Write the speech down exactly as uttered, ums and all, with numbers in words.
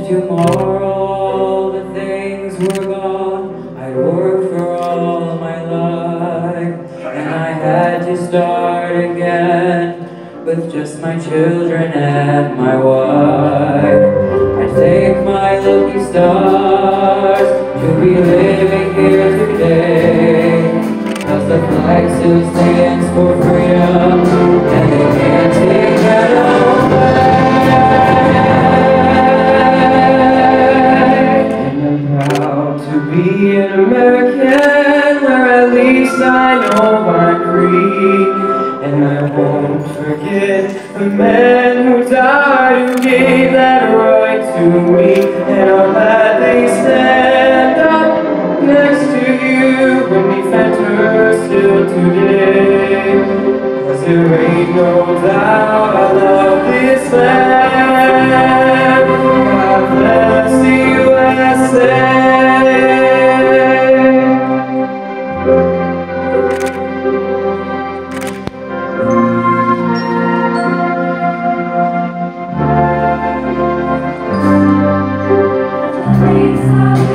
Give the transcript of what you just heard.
tomorrow all the things were gone, I'd work for all my life, and I had to start again with just my children and my wife. I'd thank my lucky stars to be living here today, 'cause the flag still stands for freedom, and they can't take that away. And I'm proud to be an American, where at least I know I'm free. And I won't forget the men who died, who gave that right to me. And I'll gladly stand up next to you when we enter still today. 'Cause there ain't no doubt I love this land. God bless the U S A. Please